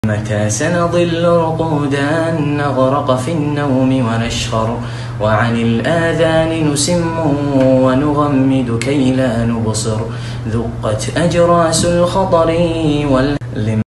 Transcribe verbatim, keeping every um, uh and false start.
متى سنظل رقودا نغرق في النوم ونشخر، وعن الآذان نسم ونغمد كي لا نبصر. ذقت أجراس الخطر وال